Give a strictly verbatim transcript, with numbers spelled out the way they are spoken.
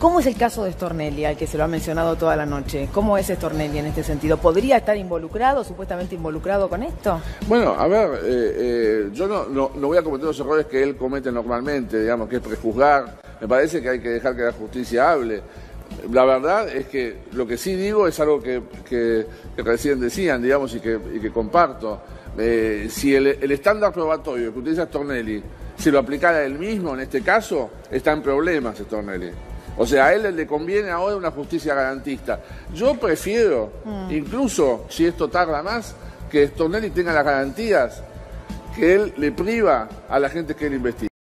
¿Cómo es el caso de Stornelli, al que se lo ha mencionado toda la noche? ¿Cómo es Stornelli en este sentido? ¿Podría estar involucrado, supuestamente involucrado con esto? Bueno, a ver, eh, eh, yo no, no, no voy a cometer los errores que él comete normalmente, digamos, que es prejuzgar. Me parece que hay que dejar que la justicia hable. La verdad es que lo que sí digo es algo que, que, que recién decían, digamos, y que, y que comparto. Eh, si el, el estándar probatorio que utiliza Stornelli se lo aplicara él mismo en este caso, está en problemas Stornelli. O sea, a él le conviene ahora una justicia garantista. Yo prefiero, mm. incluso si esto tarda más, que Stornelli tenga las garantías que él le priva a la gente que él investiga.